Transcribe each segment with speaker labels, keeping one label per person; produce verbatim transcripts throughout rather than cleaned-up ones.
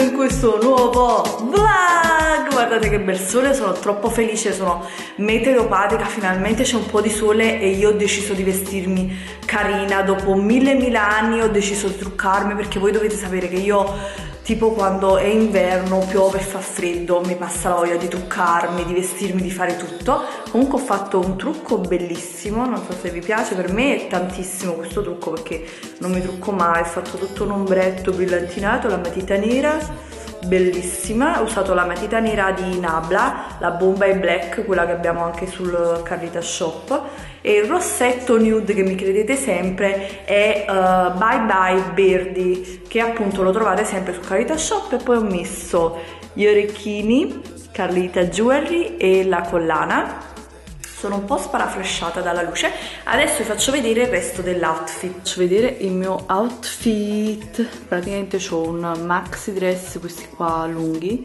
Speaker 1: in questo nuovo vlog. Guardate che bel sole, sono troppo felice, sono meteoropatica, finalmente c'è un po' di sole e io ho deciso di vestirmi carina. Dopo mille mila anni ho deciso di truccarmi, perché voi dovete sapere che io tipo quando è inverno, piove e fa freddo, mi passa la voglia di truccarmi, di vestirmi, di fare tutto. Comunque ho fatto un trucco bellissimo, non so se vi piace, per me è tantissimo questo trucco perché non mi trucco mai. Ho fatto tutto un ombretto brillantinato, la matita nera, bellissima. Ho usato la matita nera di Nabla, la Bombay Black, quella che abbiamo anche sul Carlita Shop, e il rossetto nude che mi credete sempre è uh, Bye Bye Birdie, che appunto lo trovate sempre su Carlita Shop. E poi ho messo gli orecchini Carlita Jewelry e la collana. Sono un po' sparaflasciata dalla luce. Adesso vi faccio vedere il resto dell'outfit. Faccio vedere il mio outfit. Praticamente ho un maxi dress, questi qua lunghi,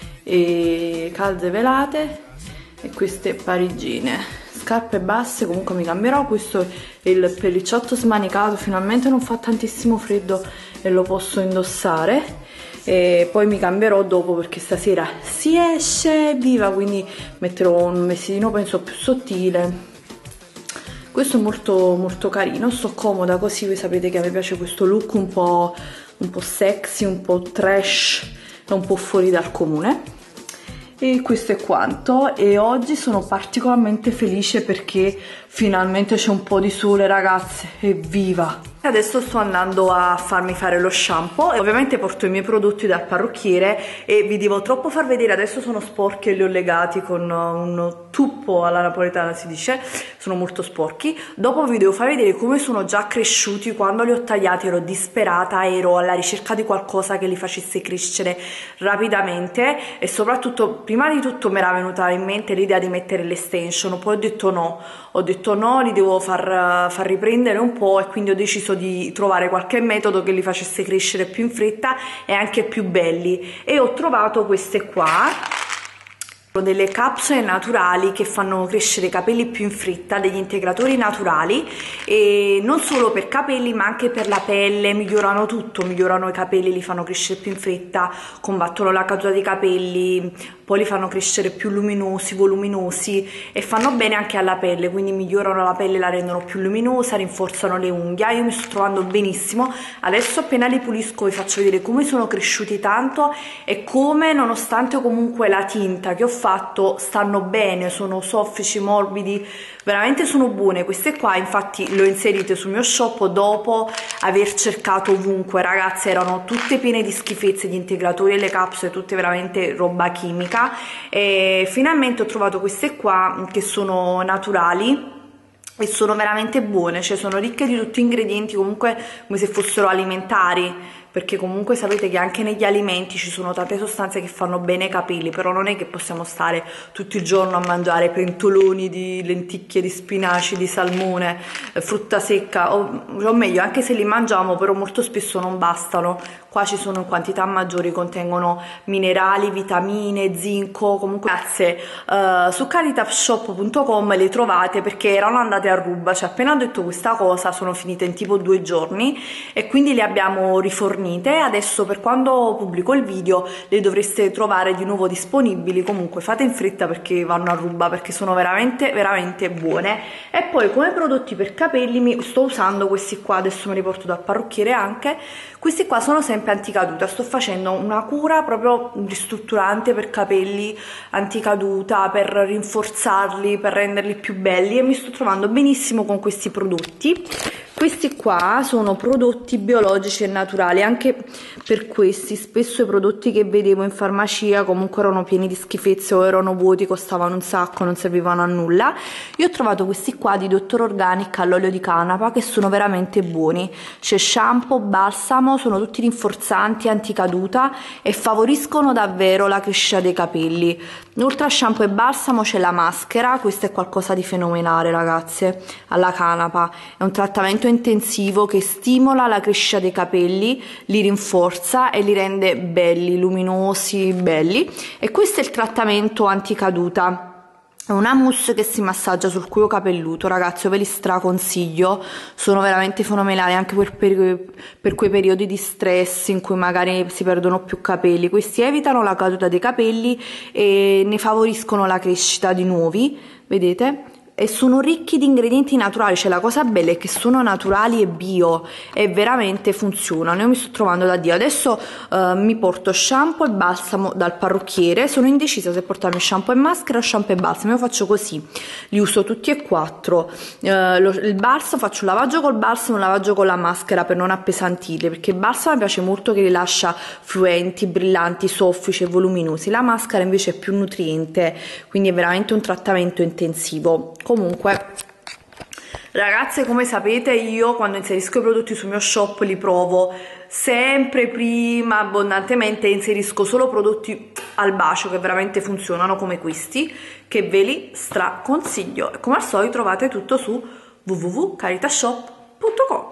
Speaker 1: e calze velate e queste parigine. Scarpe basse, comunque mi cambierò. Questo è il pellicciotto smanicato, finalmente non fa tantissimo freddo e lo posso indossare. E poi mi cambierò dopo perché stasera si esce, viva, quindi metterò un vestitino penso più sottile. Questo è molto molto carino, sto comoda così. Voi sapete che a me piace questo look un po', un po' sexy, un po' trash e un po' fuori dal comune. E questo è quanto, e oggi sono particolarmente felice perché finalmente c'è un po' di sole, ragazze, evviva! Adesso sto andando a farmi fare lo shampoo e ovviamente porto i miei prodotti dal parrucchiere e vi devo troppo far vedere. Adesso sono sporchi e li ho legati con un tuppo alla napoletana, si dice, sono molto sporchi. Dopo vi devo far vedere come sono già cresciuti. Quando li ho tagliati ero disperata, ero alla ricerca di qualcosa che li facesse crescere rapidamente, e soprattutto prima di tutto mi era venuta in mente l'idea di mettere l'estension, poi ho detto no, ho detto no, li devo far, far riprendere un po', e quindi ho deciso di trovare qualche metodo che li facesse crescere più in fretta e anche più belli, e ho trovato queste qua, delle capsule naturali che fanno crescere i capelli più in fretta, degli integratori naturali, e non solo per capelli ma anche per la pelle, migliorano tutto, migliorano i capelli, li fanno crescere più in fretta, combattono la caduta dei capelli, poi li fanno crescere più luminosi, voluminosi, e fanno bene anche alla pelle, quindi migliorano la pelle, la rendono più luminosa, rinforzano le unghie. Io mi sto trovando benissimo. Adesso appena li pulisco vi faccio vedere come sono cresciuti tanto e come, nonostante comunque la tinta che ho fatto, stanno bene, sono soffici, morbidi, veramente sono buone queste qua. Infatti le ho inserite sul mio shop dopo aver cercato ovunque, ragazze, erano tutte piene di schifezze, gli integratori e le capsule, tutte veramente roba chimica, e finalmente ho trovato queste qua che sono naturali e sono veramente buone, cioè sono ricche di tutti ingredienti comunque come se fossero alimentari, perché comunque sapete che anche negli alimenti ci sono tante sostanze che fanno bene ai capelli, però non è che possiamo stare tutto il giorno a mangiare pentoloni di lenticchie, di spinaci, di salmone, frutta secca, o, o meglio, anche se li mangiamo, però molto spesso non bastano. Qua ci sono in quantità maggiori, contengono minerali, vitamine, zinco. Comunque ragazze, uh, su caritashop punto com le trovate perché erano andate a ruba, cioè appena ho detto questa cosa sono finite in tipo due giorni e quindi le abbiamo rifornite. Adesso per quando pubblico il video le dovreste trovare di nuovo disponibili. Comunque fate in fretta perché vanno a ruba, perché sono veramente veramente buone. E poi come prodotti per capelli mi sto usando questi qua, adesso me li porto dal parrucchiere anche. Questi qua sono sempre anticaduta, sto facendo una cura proprio ristrutturante per capelli, anticaduta, per rinforzarli, per renderli più belli, e mi sto trovando benissimo con questi prodotti. Questi qua sono prodotti biologici e naturali. Anche per questi spesso i prodotti che vedevo in farmacia comunque erano pieni di schifezze o erano vuoti, costavano un sacco, non servivano a nulla. Io ho trovato questi qua di Dottor Organic all'olio di canapa che sono veramente buoni. C'è shampoo, balsamo, sono tutti rinforzanti, anticaduta e favoriscono davvero la crescita dei capelli. Oltre a shampoo e balsamo c'è la maschera, questo è qualcosa di fenomenale, ragazze, alla canapa. È un trattamento intensivo che stimola la crescita dei capelli, li rinforza e li rende belli, luminosi, belli. E questo è il trattamento anticaduta. È una mousse che si massaggia sul cuoio capelluto, ragazzi, io ve li straconsiglio, sono veramente fenomenali anche per, per, per quei periodi di stress in cui magari si perdono più capelli. Questi evitano la caduta dei capelli e ne favoriscono la crescita di nuovi, vedete? E sono ricchi di ingredienti naturali, cioè la cosa bella è che sono naturali e bio e veramente funzionano. Io mi sto trovando da Dio. Adesso uh, mi porto shampoo e balsamo dal parrucchiere, sono indecisa se portarmi shampoo e maschera o shampoo e balsamo. Io faccio così, li uso tutti e quattro. Uh, lo, il balsamo faccio un lavaggio col balsamo e un lavaggio con la maschera per non appesantirli, perché il balsamo mi piace molto che li lascia fluenti, brillanti, soffici e voluminosi. La maschera invece è più nutriente, quindi è veramente un trattamento intensivo. Comunque, ragazze, come sapete, io quando inserisco i prodotti sul mio shop li provo sempre prima abbondantemente, inserisco solo prodotti al bacio che veramente funzionano, come questi, che ve li straconsiglio. E come al solito trovate tutto su w w w punto caritashop punto com.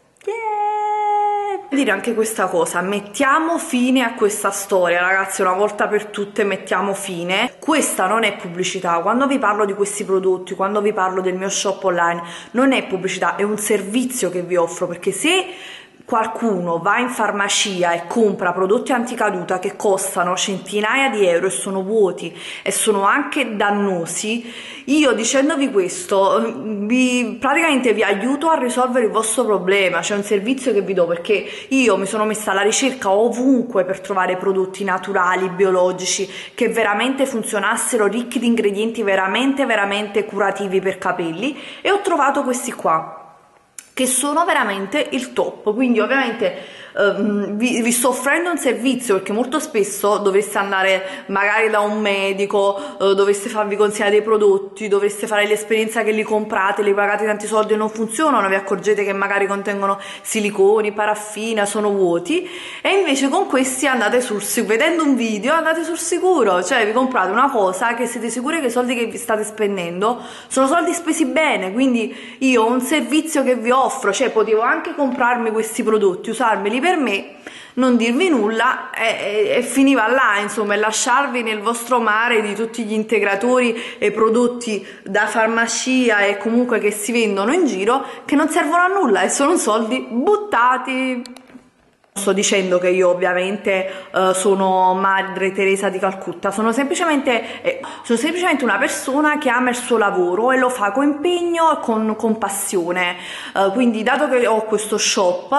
Speaker 1: Dire anche questa cosa, mettiamo fine a questa storia, ragazzi, una volta per tutte mettiamo fine. Questa non è pubblicità, quando vi parlo di questi prodotti, quando vi parlo del mio shop online, non è pubblicità, è un servizio che vi offro, perché se qualcuno va in farmacia e compra prodotti anticaduta che costano centinaia di euro e sono vuoti e sono anche dannosi, io dicendovi questo vi, praticamente vi aiuto a risolvere il vostro problema. C'è un servizio che vi do, perché io mi sono messa alla ricerca ovunque per trovare prodotti naturali, biologici, che veramente funzionassero, ricchi di ingredienti veramente veramente curativi per capelli, e ho trovato questi qua che sono veramente il top. Quindi ovviamente ehm, vi, vi sto offrendo un servizio, perché molto spesso dovreste andare magari da un medico, eh, dovreste farvi consigliare dei prodotti, dovreste fare l'esperienza che li comprate, li pagate tanti soldi e non funzionano, vi accorgete che magari contengono siliconi, paraffina, sono vuoti, e invece con questi andate sul sicuro, vedendo un video andate sul sicuro, cioè vi comprate una cosa che siete sicuri che i soldi che vi state spendendo sono soldi spesi bene. Quindi io ho un servizio che vi offro, cioè potevo anche comprarmi questi prodotti, usarmeli per me, non dirvi nulla e, e, e finiva là, insomma, e lasciarvi nel vostro mare di tutti gli integratori e prodotti da farmacia e comunque che si vendono in giro, che non servono a nulla e sono soldi buttati. Sto dicendo che io ovviamente uh, sono Madre Teresa di Calcutta, sono semplicemente, eh, sono semplicemente una persona che ama il suo lavoro e lo fa con impegno e con, con passione. Uh, quindi dato che ho questo shop,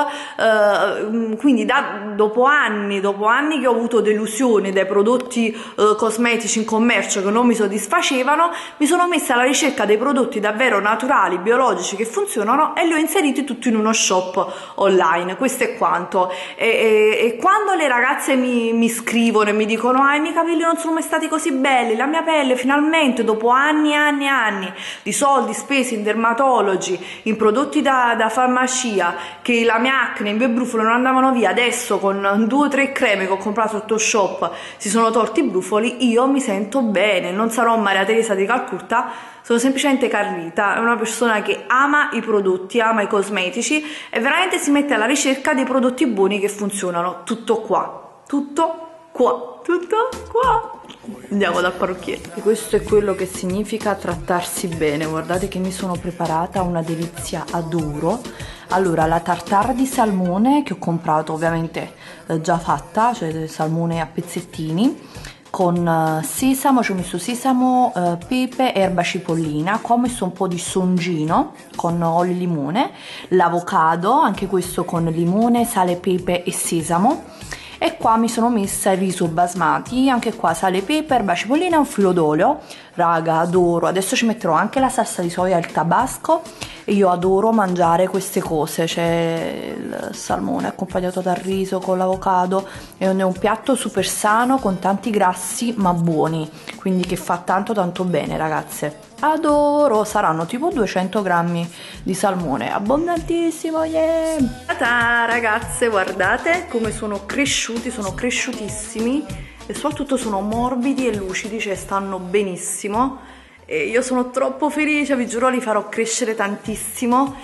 Speaker 1: uh, quindi da, dopo anni, dopo anni che ho avuto delusioni dai prodotti uh, cosmetici in commercio che non mi soddisfacevano, mi sono messa alla ricerca dei prodotti davvero naturali, biologici, che funzionano, e li ho inseriti tutti in uno shop online. Questo è quanto. E, e, e quando le ragazze mi, mi scrivono e mi dicono ah, i miei capelli non sono mai stati così belli, la mia pelle finalmente dopo anni e anni e anni di soldi spesi in dermatologi, in prodotti da, da farmacia, che la mia acne, i miei brufoli non andavano via, adesso con due o tre creme che ho comprato sotto shop si sono tolti i brufoli, io mi sento bene. Non sarò Maria Teresa di Calcutta, sono semplicemente Carlita, è una persona che ama i prodotti, ama i cosmetici e veramente si mette alla ricerca dei prodotti buoni che funzionano. Tutto qua, tutto qua, tutto qua. Andiamo dal parrucchiere. E questo è quello che significa trattarsi bene. Guardate che mi sono preparata una delizia, adoro. Allora, la tartare di salmone che ho comprato ovviamente eh, già fatta, cioè salmone a pezzettini, con sesamo, ci ho messo sesamo, eh, pepe, erba cipollina. Qua ho messo un po' di songino con olio e limone, l'avocado, anche questo con limone, sale, pepe e sesamo. E qua mi sono messa il riso basmati, anche qua sale, pepe, erba cipollina e un filo d'olio. Raga, adoro. Adesso ci metterò anche la salsa di soia e il tabasco, e io adoro mangiare queste cose, c'è il salmone accompagnato dal riso con l'avocado, è un piatto super sano con tanti grassi ma buoni, quindi che fa tanto tanto bene, ragazze. Adoro. Saranno tipo duecento grammi di salmone, abbondantissimo, yeah! Ta-ta, ragazze, guardate come sono cresciuti, sono cresciutissimi e soprattutto sono morbidi e lucidi, cioè stanno benissimo. E io sono troppo felice, vi giuro li farò crescere tantissimo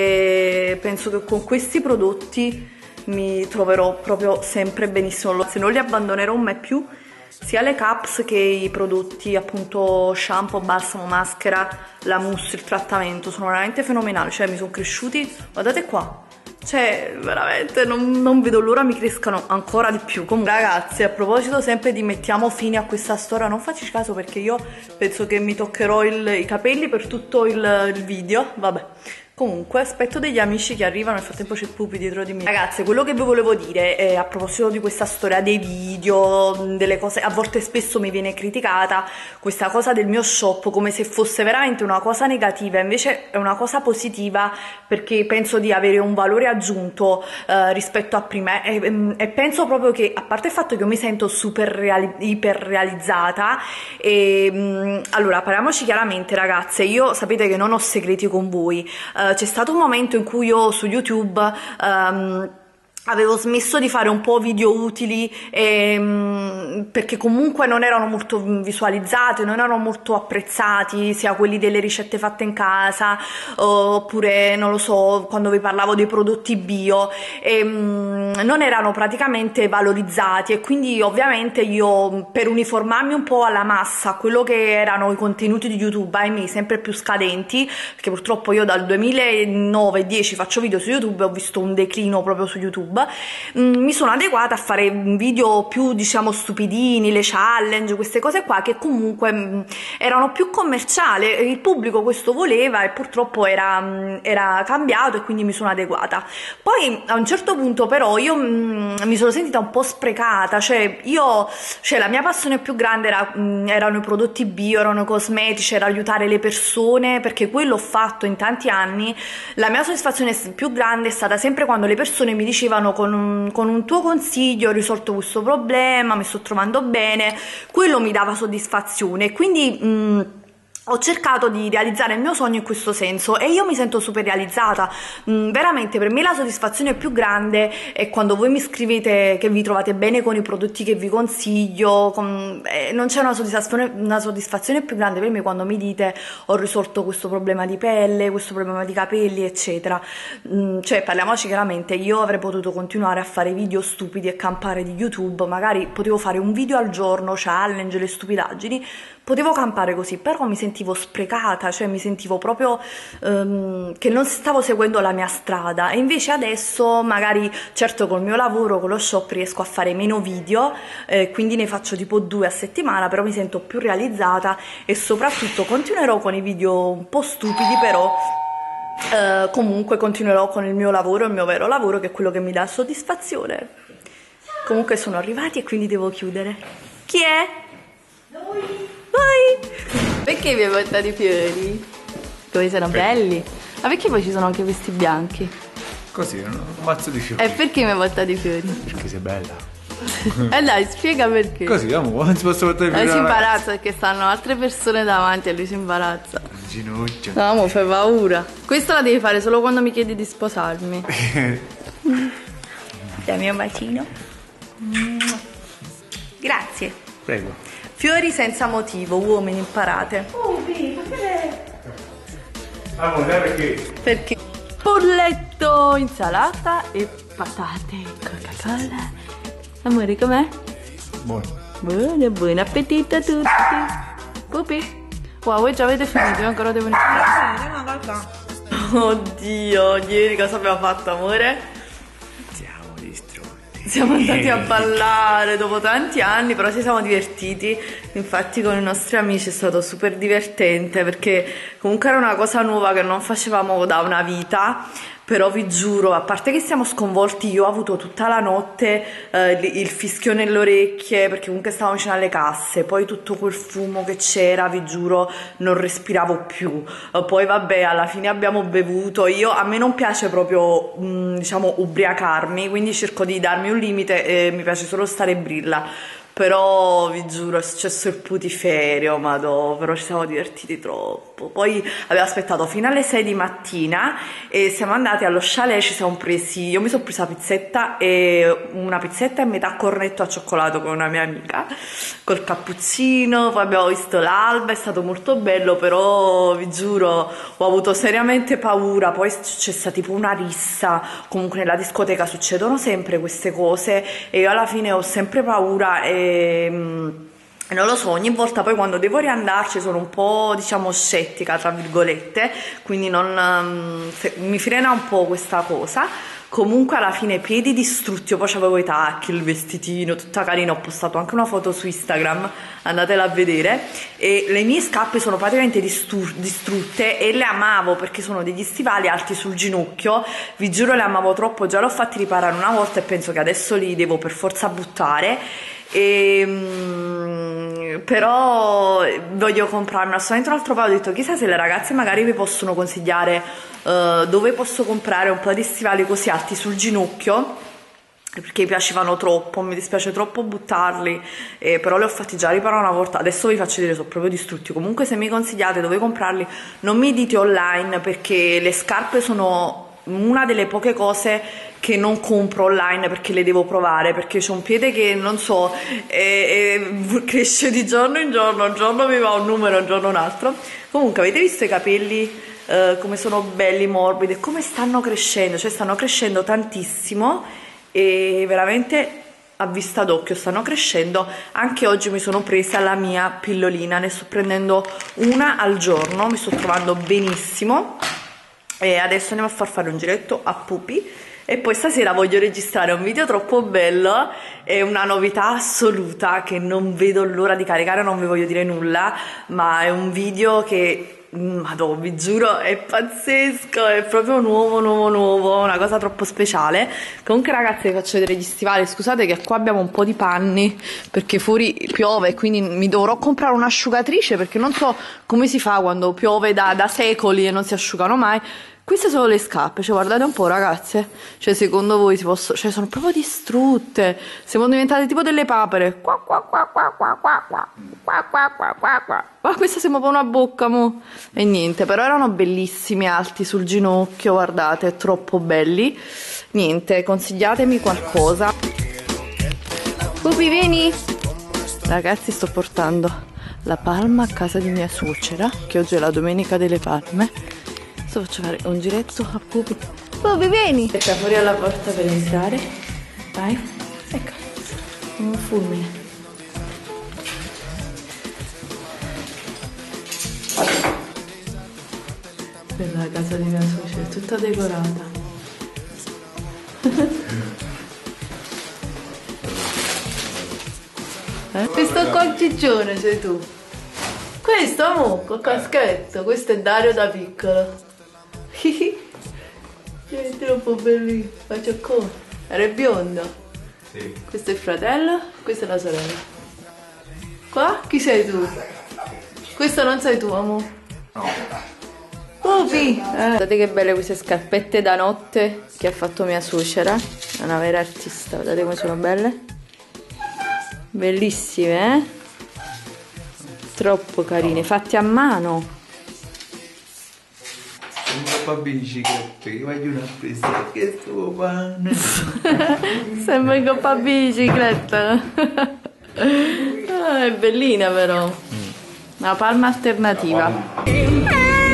Speaker 1: e penso che con questi prodotti mi troverò proprio sempre benissimo. Se non li abbandonerò mai più, sia le caps che i prodotti, appunto shampoo, balsamo, maschera, la mousse, il trattamento sono veramente fenomenali, cioè mi sono cresciuti, guardate qua, cioè veramente non, non vedo l'ora mi crescano ancora di più. Comunque ragazzi, a proposito sempre di mettiamo fine a questa storia, non facci caso perché io penso che mi toccherò il, i capelli per tutto il, il video, vabbè. Comunque aspetto degli amici che arrivano, nel frattempo c'è il Pupi dietro di me. Ragazze, quello che vi volevo dire è, a proposito di questa storia dei video, delle cose, a volte spesso mi viene criticata questa cosa del mio shop come se fosse veramente una cosa negativa, invece è una cosa positiva perché penso di avere un valore aggiunto eh, rispetto a prima e, e penso proprio che, a parte il fatto che io mi sento super reali iper realizzata e mh, allora parliamoci chiaramente ragazze, io sapete che non ho segreti con voi. Uh, c'è stato un momento in cui io su YouTube um, avevo smesso di fare un po' video utili e, um, perché comunque non erano molto visualizzati, non erano molto apprezzati, sia quelli delle ricette fatte in casa oppure non lo so, quando vi parlavo dei prodotti bio e, um, non erano praticamente valorizzati e quindi ovviamente io, per uniformarmi un po' alla massa, a quello che erano i contenuti di YouTube, ahimè sempre più scadenti, perché purtroppo io dal duemilanove dieci faccio video su YouTube e ho visto un declino proprio su YouTube, mi sono adeguata a fare video più diciamo stupidini, le challenge, queste cose qua che comunque erano più commerciali, il pubblico questo voleva e purtroppo era, era cambiato e quindi mi sono adeguata. Poi a un certo punto però io mh, mi sono sentita un po' sprecata, cioè io, cioè la mia passione più grande era, mh, erano i prodotti bio, erano i cosmetici, era aiutare le persone, perché quello ho fatto in tanti anni. La mia soddisfazione più grande è stata sempre quando le persone mi dicevano con un, con un tuo consiglio ho risolto questo problema, mi sto trovando bene, quello mi dava soddisfazione, quindi mh, ho cercato di realizzare il mio sogno in questo senso e io mi sento super realizzata. Mm, veramente per me la soddisfazione più grande è quando voi mi scrivete che vi trovate bene con i prodotti che vi consiglio, con, eh, non c'è una soddisfazione, una soddisfazione più grande per me quando mi dite ho risolto questo problema di pelle, questo problema di capelli eccetera. Mm, cioè parliamoci chiaramente, io avrei potuto continuare a fare video stupidi e campare di YouTube, magari potevo fare un video al giorno, challenge, le stupidaggini, potevo campare così, però mi sentivo sprecata, cioè mi sentivo proprio um, che non stavo seguendo la mia strada e invece adesso magari, certo col mio lavoro, con lo shop riesco a fare meno video, eh, quindi ne faccio tipo due a settimana, però mi sento più realizzata e soprattutto continuerò con i video un po' stupidi, però eh, comunque continuerò con il mio lavoro, il mio vero lavoro, che è quello che mi dà soddisfazione. Comunque sono arrivati e quindi devo chiudere. Chi è? Noi! Vai! Perché mi hai portato i fiori? Come sono perché? Belli! Ma perché poi ci sono anche questi bianchi?
Speaker 2: Così, un mazzo di fiori.
Speaker 1: E perché mi hai portato i fiori?
Speaker 2: Perché sei bella.
Speaker 1: E eh dai, spiega perché.
Speaker 2: Così, amo, non si posso portare i fiori.
Speaker 1: Lui si imbarazza perché stanno altre persone davanti e lui si imbarazza.
Speaker 2: Ginocchio.
Speaker 1: No, mo fai paura. Questo la devi fare solo quando mi chiedi di sposarmi. Dai mio bacino. Grazie.
Speaker 2: Prego.
Speaker 1: Fiori senza motivo, uomini, imparate. Oh, perché?
Speaker 2: Amore, perché?
Speaker 1: Perché? Polletto, insalata e patate, Coca-Cola. Amore, com'è?
Speaker 2: Buono.
Speaker 1: Buono, buon appetito a tutti. Pupi? Wow, voi già avete finito, io ancora devo iniziare. Oddio, ieri cosa abbiamo fatto, amore? Siamo andati a ballare dopo tanti anni, però ci siamo divertiti, infatti con i nostri amici è stato super divertente perché comunque era una cosa nuova che non facevamo da una vita, però vi giuro, a parte che siamo sconvolti, io ho avuto tutta la notte eh, il fischio nelle orecchie perché comunque stavamo vicino alle casse, poi tutto quel fumo che c'era, vi giuro, non respiravo più. Eh, poi vabbè, alla fine abbiamo bevuto, io a me non piace proprio mh, diciamo ubriacarmi, quindi cerco di darmi un limite e mi piace solo stare brilla. Però vi giuro è successo il putiferio, madò, però ci siamo divertiti troppo. Poi abbiamo aspettato fino alle sei di mattina e siamo andati allo chalet, ci siamo presi, io mi sono presa pizzetta e una pizzetta e metà cornetto al cioccolato con una mia amica col cappuccino, poi abbiamo visto l'alba, è stato molto bello, però vi giuro ho avuto seriamente paura. Poi c'è stata tipo una rissa, comunque nella discoteca succedono sempre queste cose e io alla fine ho sempre paura e Non lo so, ogni volta poi quando devo riandarci sono un po', diciamo, scettica, tra virgolette, quindi non, um, se, mi frena un po' questa cosa. Comunque alla fine piedi distrutti, io poi avevo i tacchi, il vestitino, tutta carina, ho postato anche una foto su Instagram, andatela a vedere, e le mie scarpe sono praticamente distrutte e le amavo perché sono degli stivali alti sul ginocchio, vi giuro le amavo troppo, già l'ho fatti riparare una volta e penso che adesso li devo per forza buttare. E, però voglio comprarmi assolutamente un altro paio. Ho detto chissà se le ragazze magari mi possono consigliare uh, dove posso comprare un po' di stivali così alti sul ginocchio, perché mi piacevano troppo, mi dispiace troppo buttarli, eh, però li ho fatti già riparare una volta, adesso vi faccio vedere, sono proprio distrutti. Comunque se mi consigliate dove comprarli non mi dite online, perché le scarpe sono una delle poche cose che non compro online perché le devo provare, perché c'ho un piede che non so, è, è, cresce di giorno in giorno, un giorno mi va un numero, un giorno un altro. Comunque avete visto i capelli eh, come sono belli, morbidi, e come stanno crescendo, cioè stanno crescendo tantissimo e veramente a vista d'occhio stanno crescendo. Anche oggi mi sono presa la mia pillolina, ne sto prendendo una al giorno, mi sto trovando benissimo. E adesso andiamo a far fare un giretto a Pupi e poi stasera voglio registrare un video troppo bello, è una novità assoluta che non vedo l'ora di caricare, non vi voglio dire nulla, ma è un video che, madò, vi giuro, è pazzesco, è proprio nuovo, nuovo, nuovo, una cosa troppo speciale. Comunque ragazzi vi faccio vedere gli stivali, scusate che qua abbiamo un po' di panni perché fuori piove, quindi mi dovrò comprare un'asciugatrice perché non so come si fa quando piove da, da secoli e non si asciugano mai. Queste sono le scarpe, cioè guardate un po' ragazze, cioè secondo voi si possono, cioè sono proprio distrutte, siamo diventate tipo delle papere. Qua qua qua qua qua qua qua qua qua qua qua qua. Ma questa sembra un po' una bocca, mo. E niente, però erano bellissimi, alti sul ginocchio, guardate, troppo belli. Niente, consigliatemi qualcosa. Pupi, vieni! Ragazzi, sto portando la palma a casa di mia suocera, che oggi è la domenica delle palme. Adesso faccio fare un giretto a Pupi. Pupi, vieni! Ecco fuori alla porta per entrare. Vai. Ecco. Un fulmine. Quella è la casa di mia suocera, è tutta decorata. eh? Questo qua ciccione sei tu. Questo mo, col caschetto, questo è Dario da piccolo. È troppo bellino, faccio come? Era biondo? Sì. Questo è il fratello, questa è la sorella. Qua? Chi sei tu? Questo non sei tu, amore? No. Pupi! Eh. Guardate che belle queste scarpette da notte che ha fatto mia suocera. È una vera artista, guardate come sono belle. Bellissime, eh? Troppo carine, fatte a mano.
Speaker 2: Un po' biciclette, che voglio una presa, che sto pane.
Speaker 1: Sembra in coppa bicicletta. Ah, è bellina però. Una palma alternativa.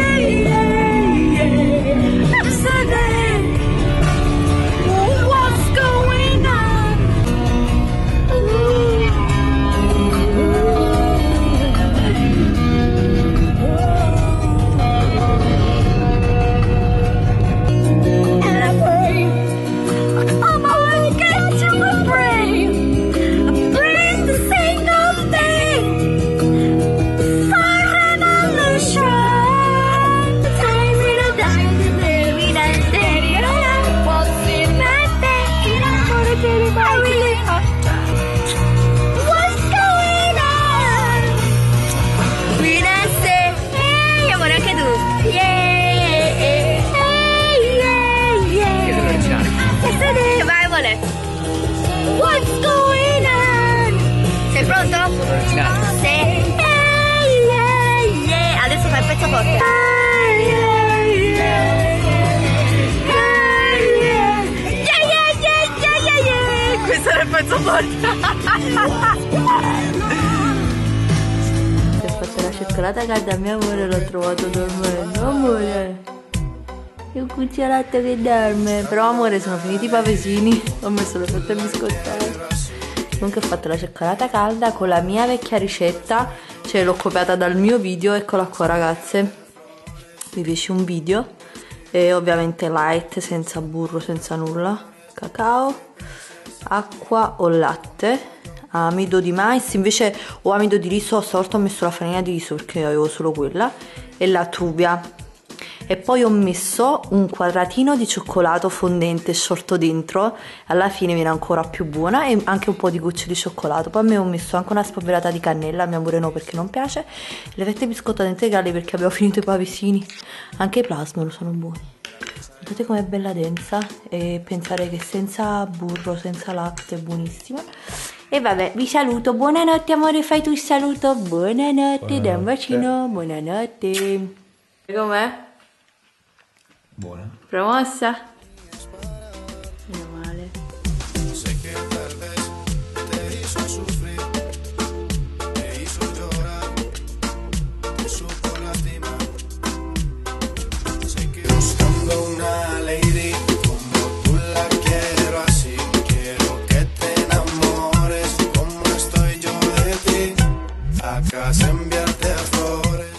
Speaker 1: Adesso fai il pezzo forte. Questo era il pezzo forte. Ti ho fatto la cioccolata calda, mio amore, l'ho trovato dormendo. Amore, che cucciolata che dorme. Però amore, sono finiti i pavesini, ho messo le fette biscottate. Comunque ho fatto la cioccolata calda con la mia vecchia ricetta, cioè l'ho copiata dal mio video, eccola qua ragazze. Mi feci un video e ovviamente light, senza burro, senza nulla, cacao, acqua o latte, amido di mais, invece ho amido di riso, stavolta ho messo la farina di riso perché avevo solo quella, e la truvia. E poi ho messo un quadratino di cioccolato fondente sciolto dentro, alla fine viene ancora più buona, e anche un po' di gocce di cioccolato. Poi mi ho messo anche una spolverata di cannella, a mia pure no perché non piace, le fette biscottate integrali perché avevo finito i pavesini, anche i plasmon sono buoni. Guardate com'è bella densa, e pensare che senza burro, senza latte è buonissima. E vabbè, vi saluto, buonanotte amore, fai tu il saluto, buonanotte, buonanotte. Da un bacino, buonanotte. Com'è?
Speaker 2: Buona.
Speaker 1: Promossa? Meno male.
Speaker 3: Una lady como tú la quiero así, quiero que te enamores como estoy yo de ti, acá enviarte flores.